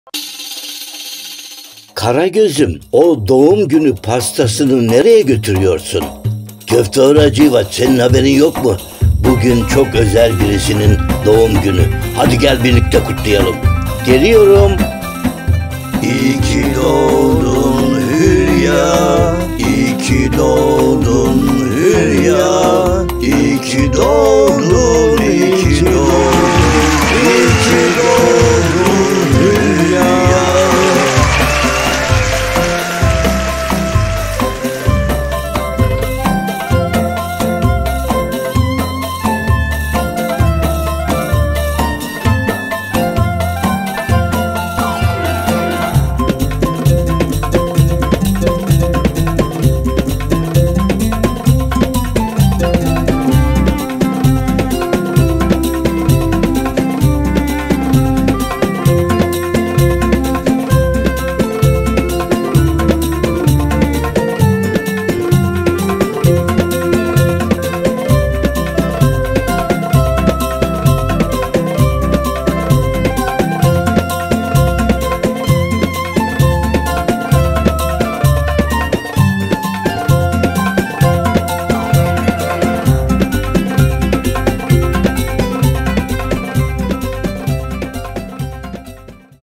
Karagöz'üm, o doğum günü pastasını nereye götürüyorsun? Köfteci Hacivat, senin haberin yok mu? Bugün çok özel birisinin doğum günü. Hadi gel birlikte kutlayalım. Geliyorum. İyi ki doğdun Hülya, iyi ki doğdun Hülya, iyi ki doğdun